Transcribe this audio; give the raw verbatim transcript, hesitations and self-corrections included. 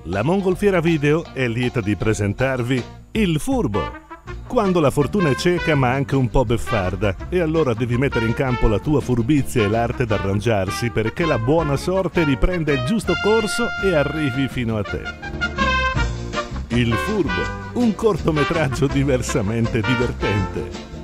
La Mongolfiera Video è lieta di presentarvi Il Furbo. Quando la fortuna è cieca ma anche un po' beffarda, e allora devi mettere in campo la tua furbizia e l'arte d'arrangiarsi perché la buona sorte riprenda il giusto corso e arrivi fino a te. Il Furbo, un cortometraggio diversamente divertente.